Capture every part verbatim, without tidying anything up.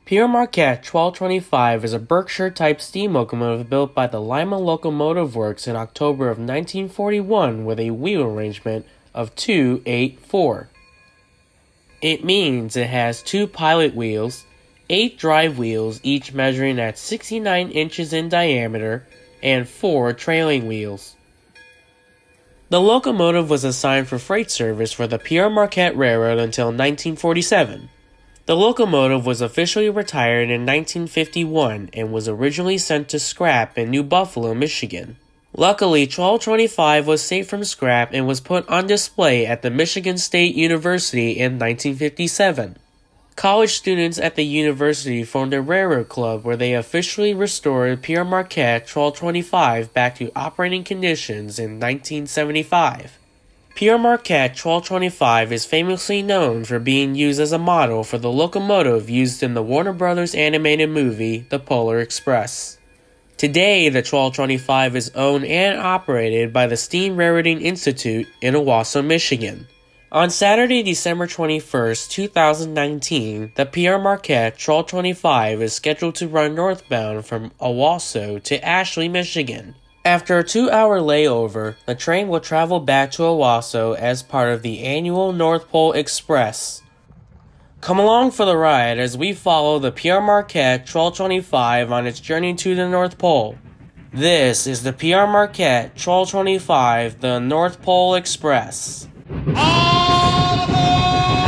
Pere Marquette twelve twenty-five is a Berkshire-type steam locomotive built by the Lima Locomotive Works in October of nineteen forty-one with a wheel arrangement of two eight four. It means it has two pilot wheels, eight drive wheels each measuring at sixty-nine inches in diameter, and four trailing wheels. The locomotive was assigned for freight service for the Pere Marquette Railroad until nineteen forty-seven. The locomotive was officially retired in nineteen fifty-one and was originally sent to scrap in New Buffalo, Michigan. Luckily, twelve twenty-five was saved from scrap and was put on display at the Michigan State University in nineteen fifty-seven. College students at the university formed a railroad club where they officially restored Pere Marquette twelve twenty-five back to operating conditions in nineteen seventy-five. Pere Marquette twelve twenty-five is famously known for being used as a model for the locomotive used in the Warner Brothers animated movie The Polar Express. Today, the twelve twenty-five is owned and operated by the Steam Railroading Institute in Owasso, Michigan. On Saturday, December twenty-first, two thousand nineteen, the Pere Marquette twelve twenty-five is scheduled to run northbound from Owasso to Ashley, Michigan. After a two-hour layover, the train will travel back to Owasso as part of the annual North Pole Express. Come along for the ride as we follow the Pere Marquette twelve twenty-five on its journey to the North Pole. This is the Pere Marquette twelve twenty-five, the North Pole Express. All aboard!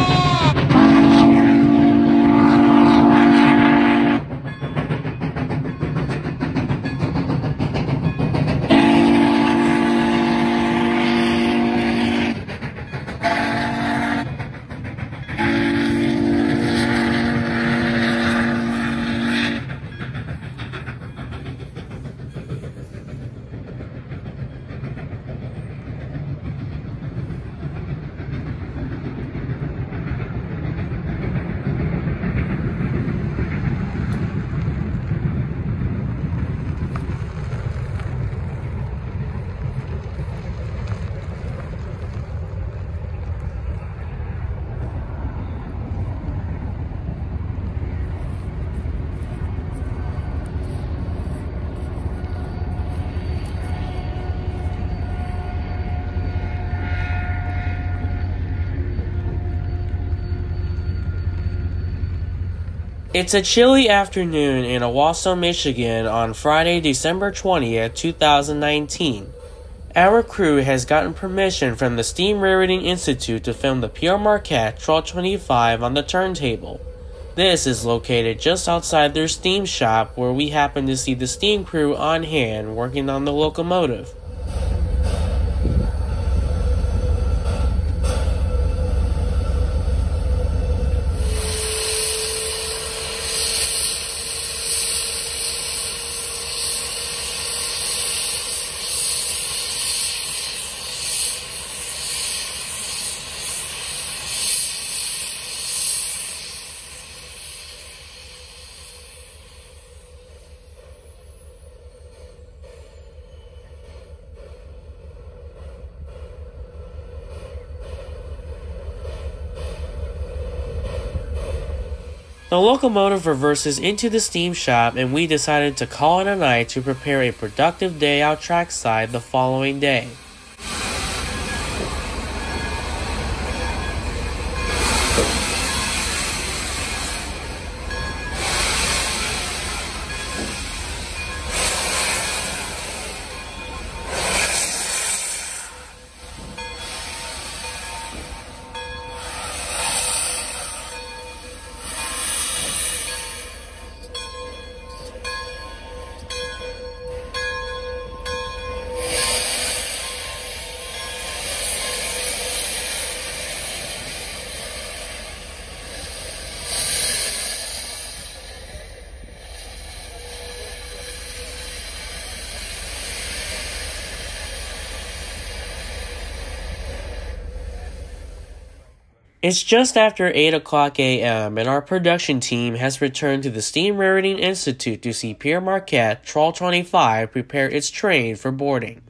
It's a chilly afternoon in Owasso, Michigan on Friday, December twentieth, two thousand nineteen. Our crew has gotten permission from the Steam Railroading Institute to film the Pere Marquette twelve twenty-five on the turntable. This is located just outside their steam shop where we happen to see the steam crew on hand working on the locomotive. The locomotive reverses into the steam shop and we decided to call it a night to prepare a productive day out trackside the following day. It's just after eight o'clock a m and our production team has returned to the Steam Railroading Institute to see Pere Marquette twelve twenty-five prepare its train for boarding.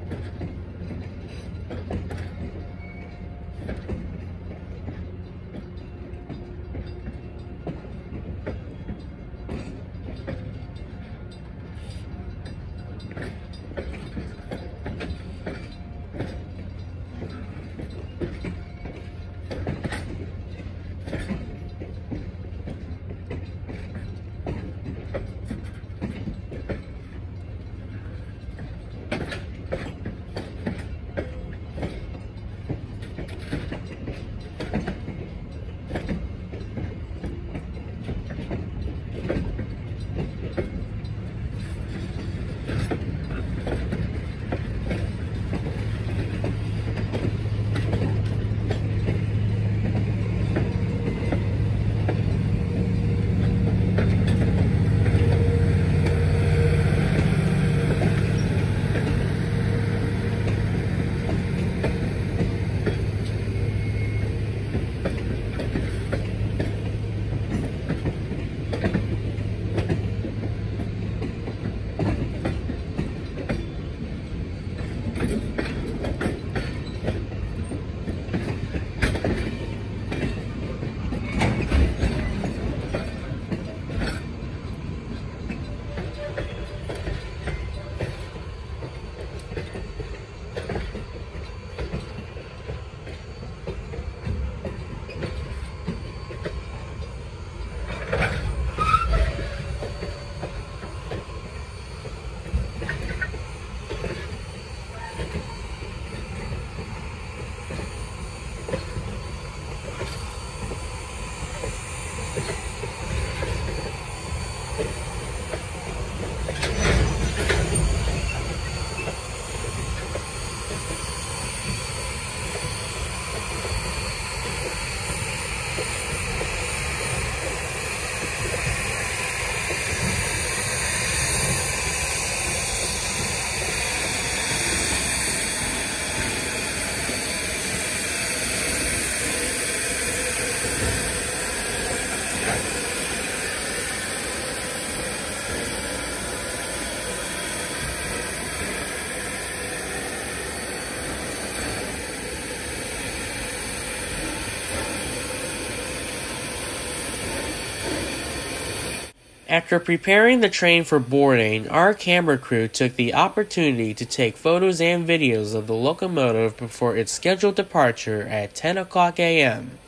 After preparing the train for boarding, our camera crew took the opportunity to take photos and videos of the locomotive before its scheduled departure at ten o'clock a m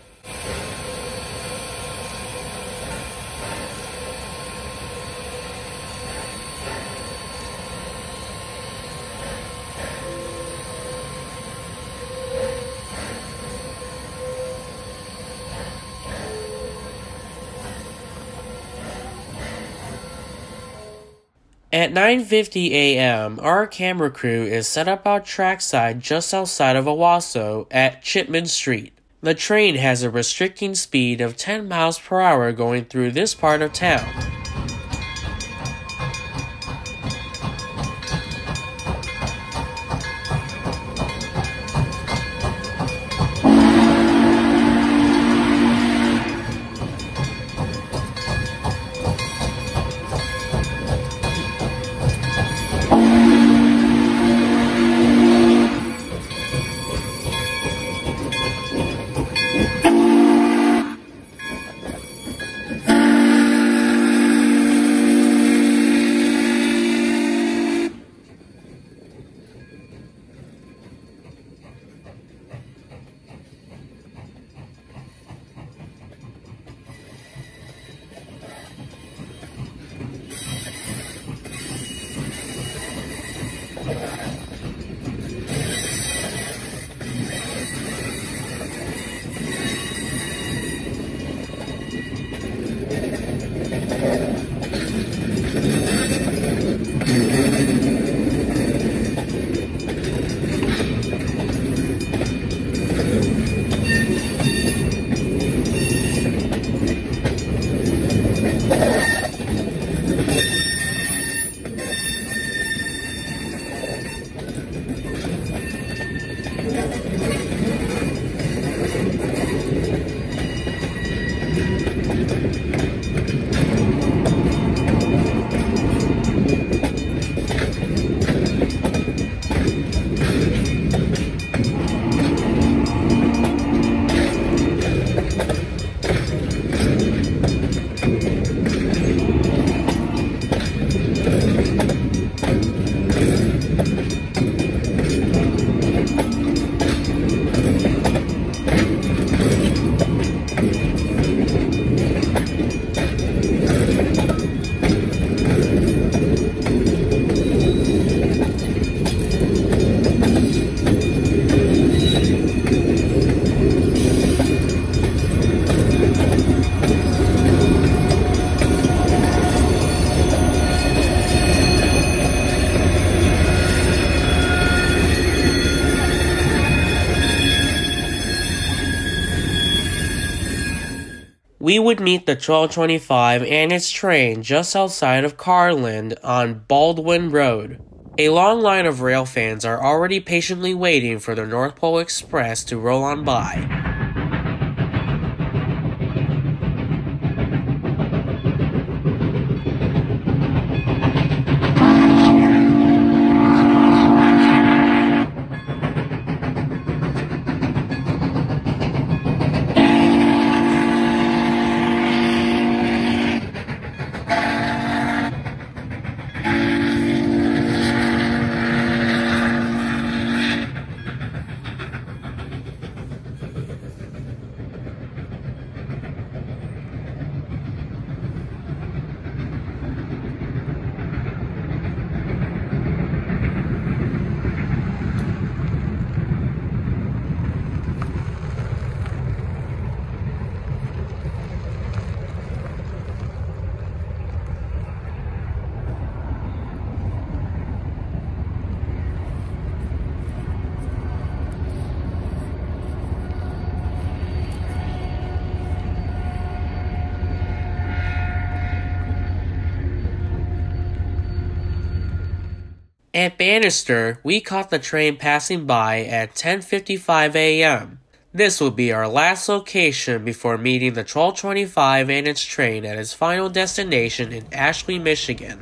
At nine fifty a m, our camera crew is set up out trackside just outside of Owasso at Chipman Street. The train has a restricting speed of ten miles per hour going through this part of town. we would meet the twelve twenty-five and its train just outside of Carland on Baldwin Road. A long line of rail fans are already patiently waiting for the North Pole Express to roll on by. At Bannister, we caught the train passing by at ten fifty-five a m This will be our last location before meeting the twelve twenty-five and its train at its final destination in Ashley, Michigan.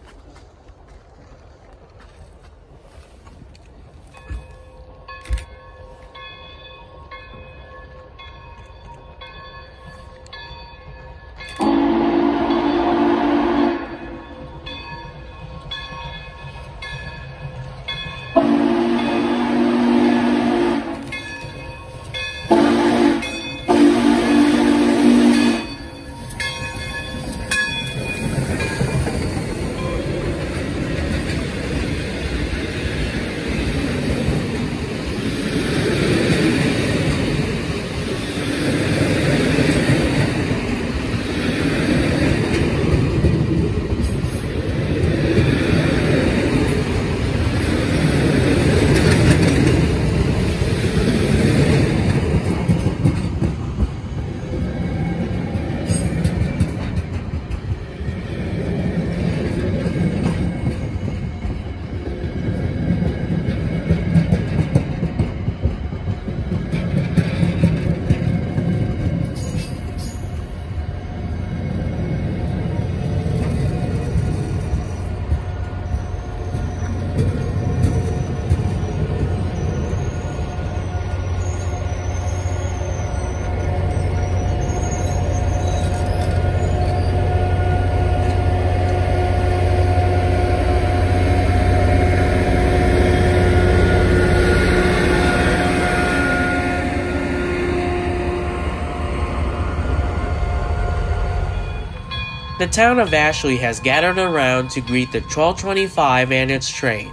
The town of Ashley has gathered around to greet the twelve twenty-five and its train.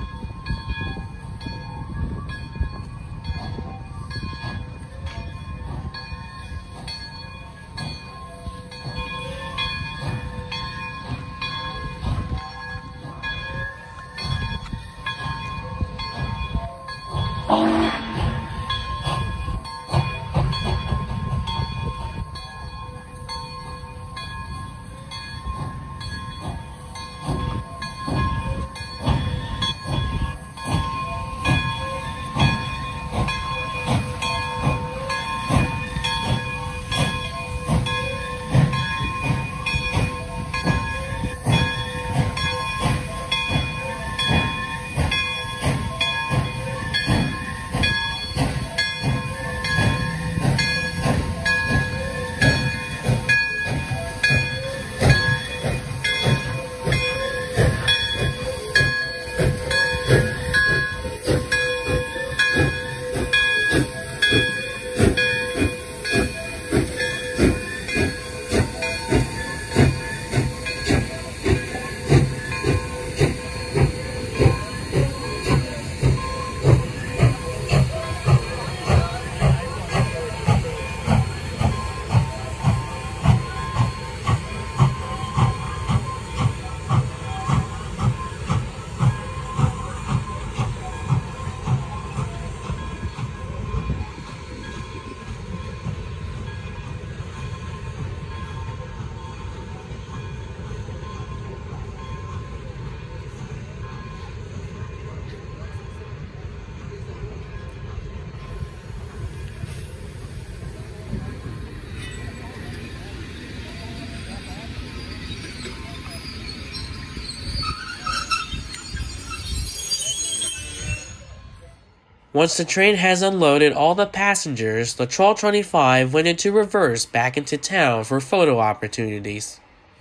Once the train has unloaded all the passengers, the Troll twenty-five went into reverse back into town for photo opportunities.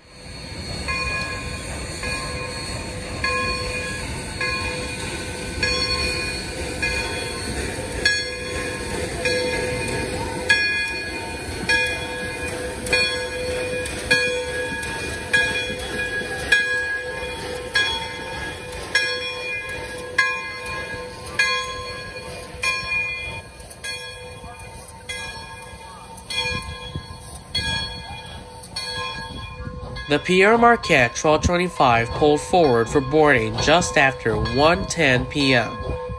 The Pere Marquette Troll twenty-five pulled forward for boarding just after one ten p m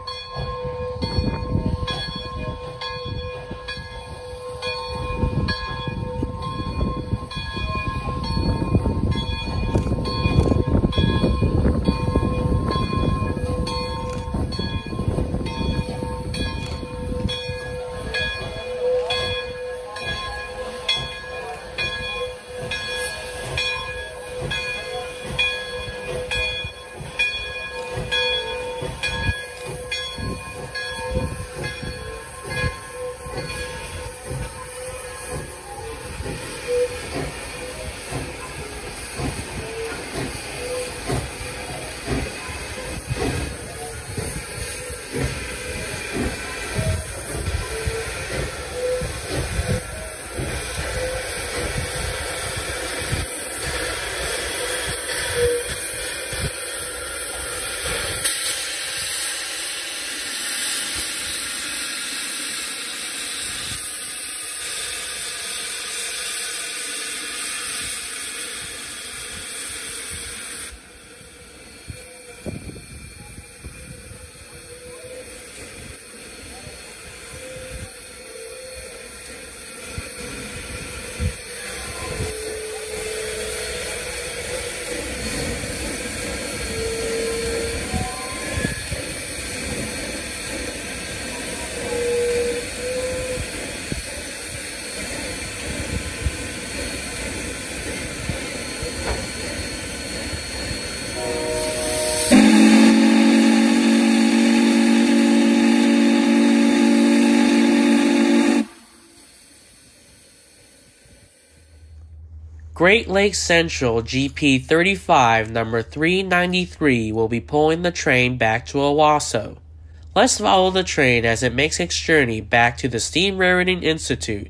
Great Lakes Central G P thirty-five number three ninety-three will be pulling the train back to Owasso. Let's follow the train as it makes its journey back to the Steam Railroading Institute.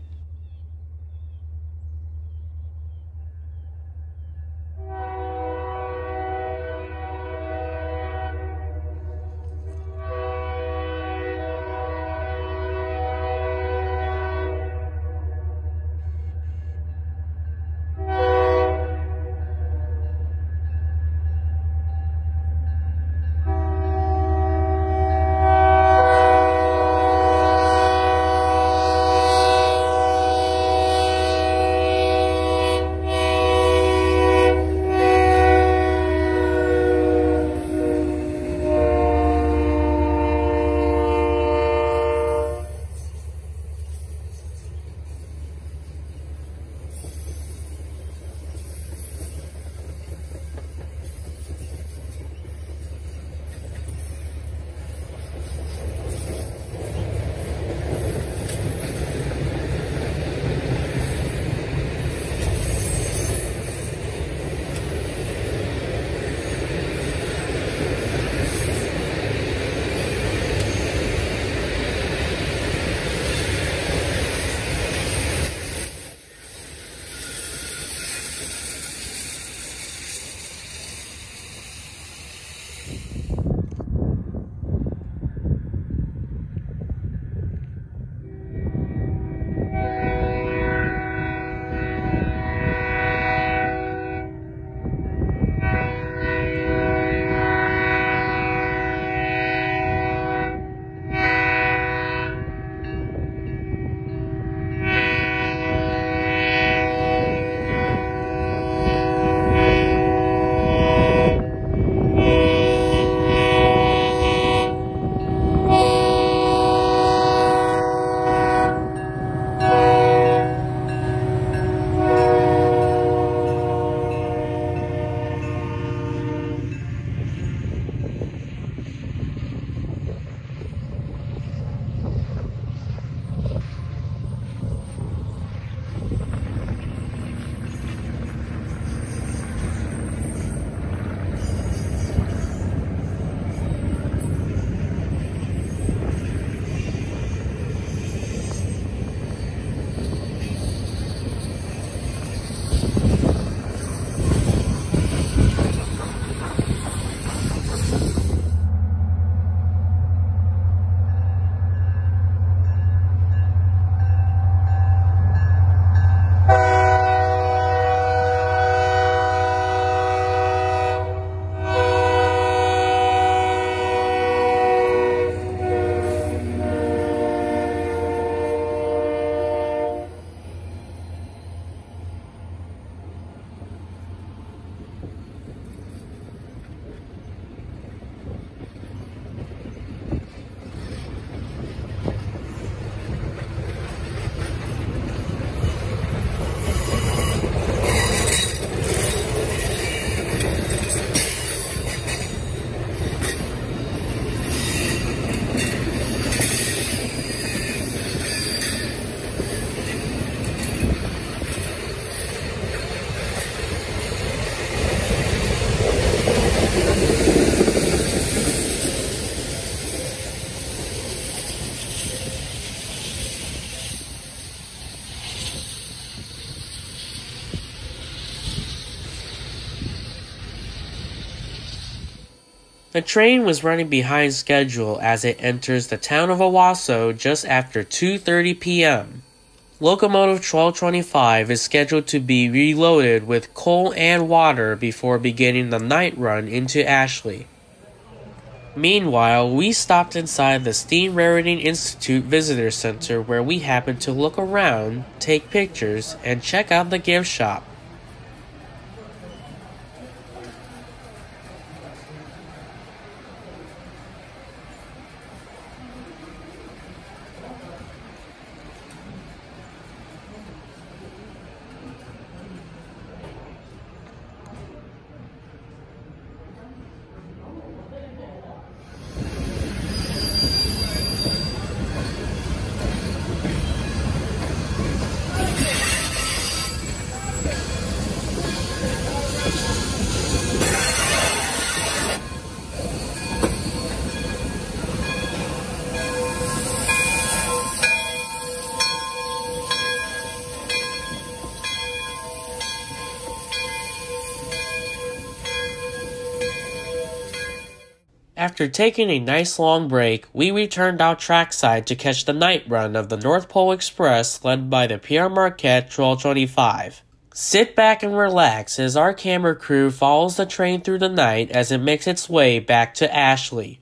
The train was running behind schedule as it enters the town of Owasso just after two thirty p m Locomotive twelve twenty-five is scheduled to be reloaded with coal and water before beginning the night run into Ashley. Meanwhile, we stopped inside the Steam Railroading Institute Visitor Center where we happened to look around, take pictures, and check out the gift shop. After taking a nice long break, we returned out trackside to catch the night run of the North Pole Express led by the Pere Marquette twelve twenty-five. Sit back and relax as our camera crew follows the train through the night as it makes its way back to Ashley.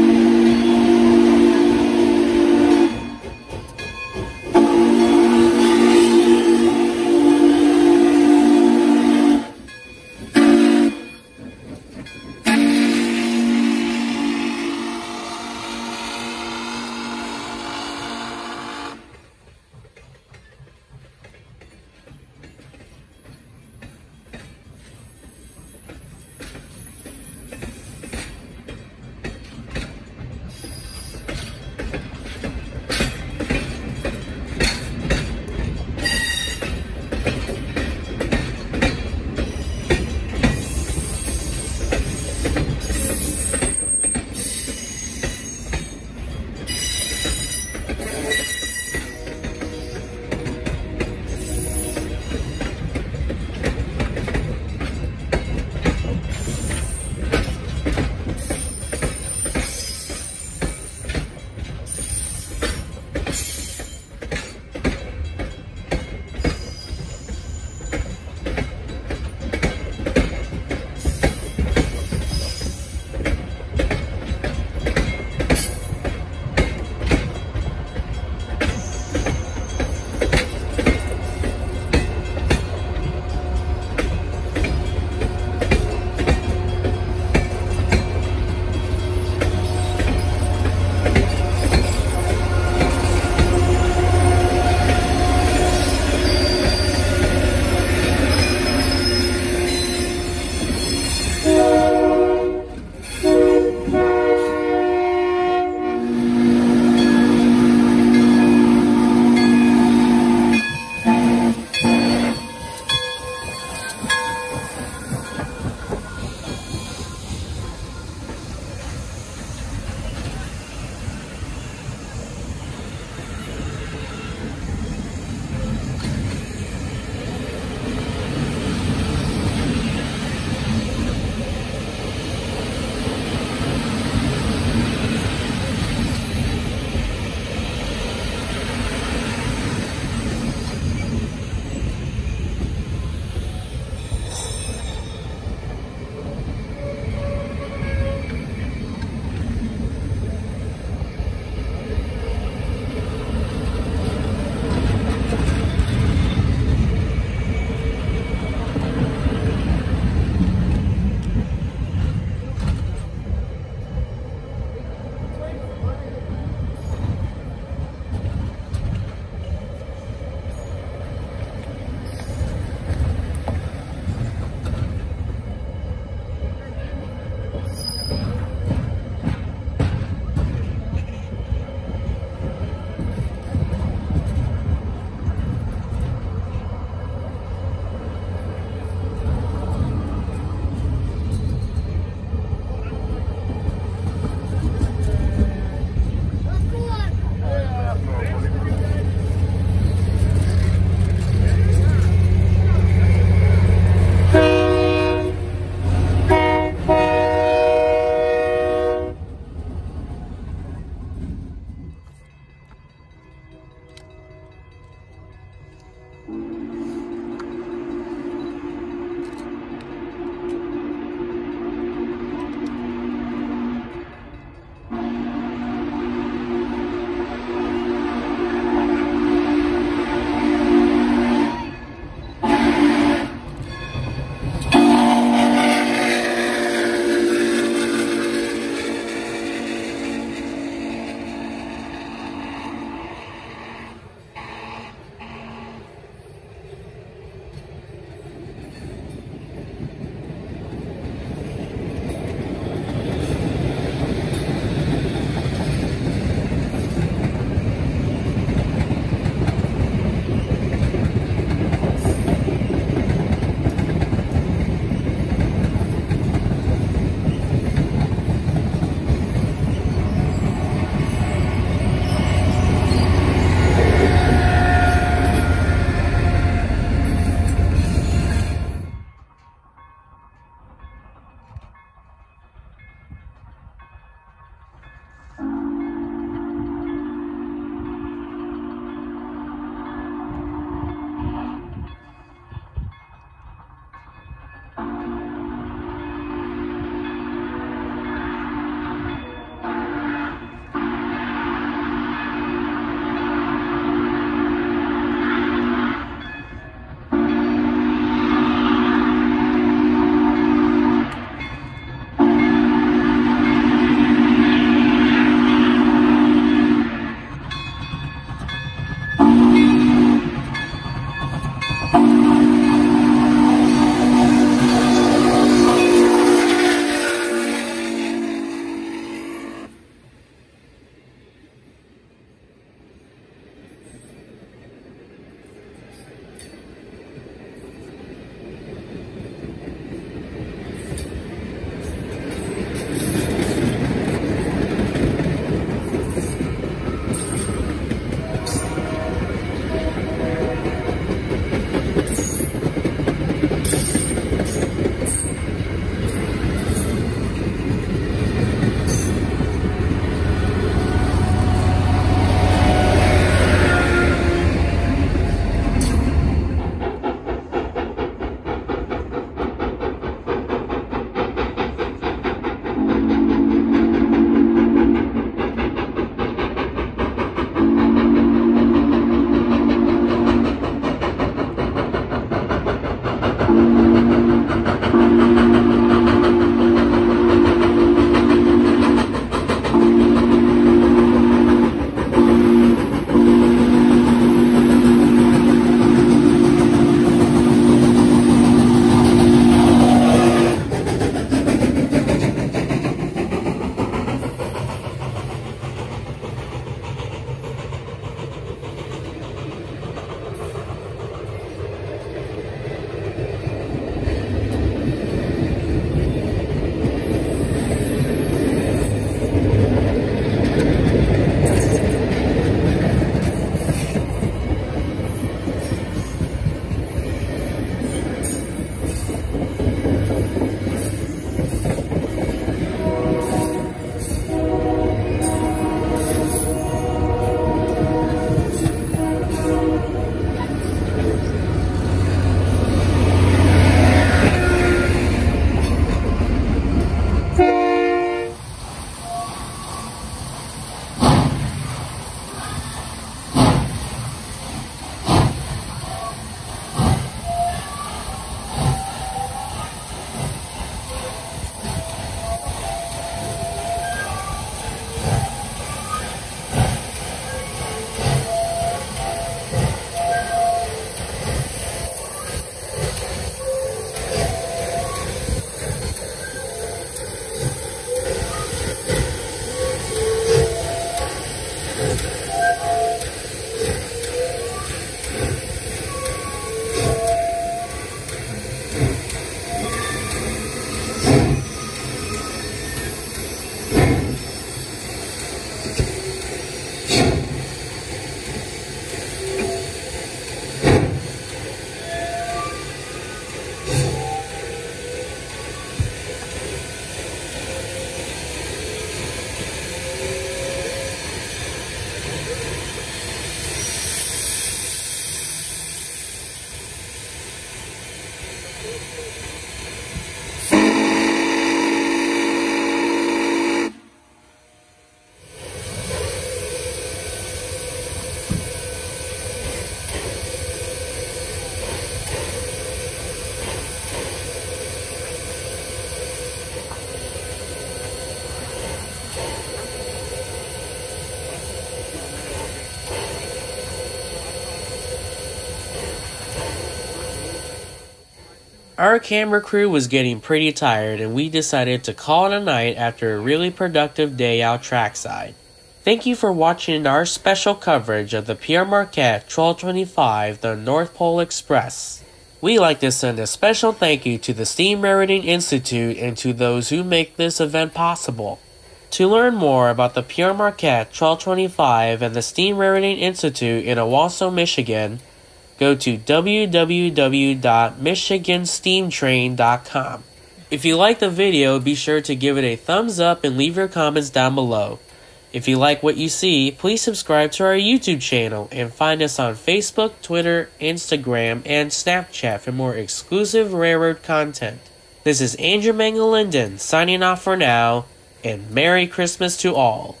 Our camera crew was getting pretty tired and we decided to call it a night after a really productive day out trackside. Thank you for watching our special coverage of the Pere Marquette twelve twenty-five The North Pole Express. We like to send a special thank you to the Steam Rating Institute and to those who make this event possible. To learn more about the Pere Marquette twelve twenty-five and the Steam Rating Institute in Owasso, Michigan, go to w w w dot michigan steam train dot com. If you like the video, be sure to give it a thumbs up and leave your comments down below. If you like what you see, please subscribe to our YouTube channel and find us on Facebook, Twitter, Instagram, and Snapchat for more exclusive railroad content. This is Andrew Mangalindan signing off for now, and Merry Christmas to all.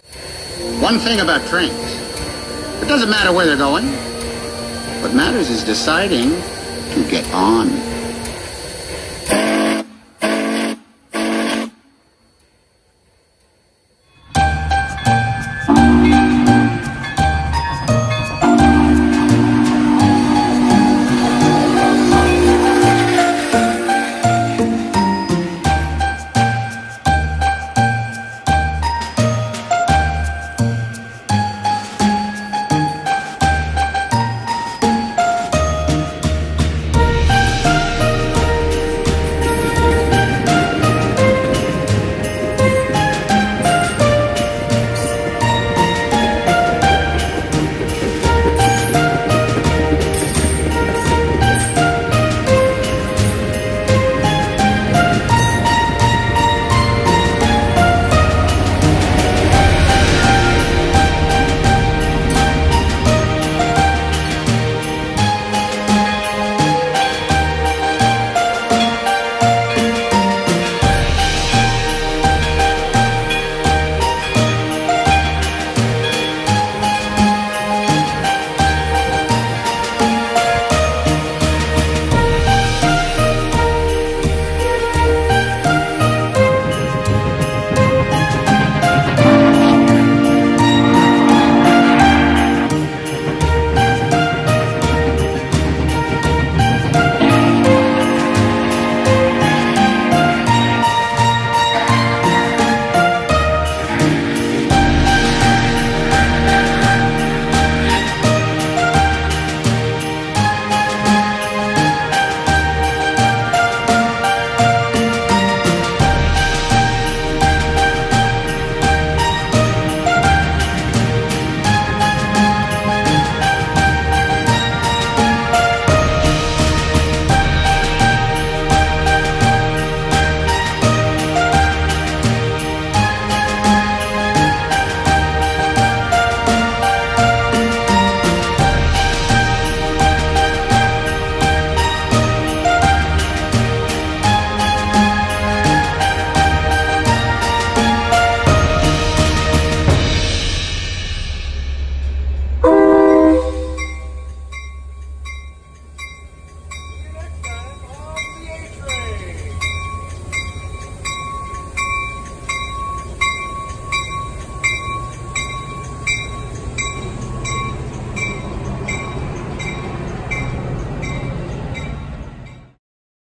One thing about trains, it doesn't matter where they're going. What matters is deciding to get on.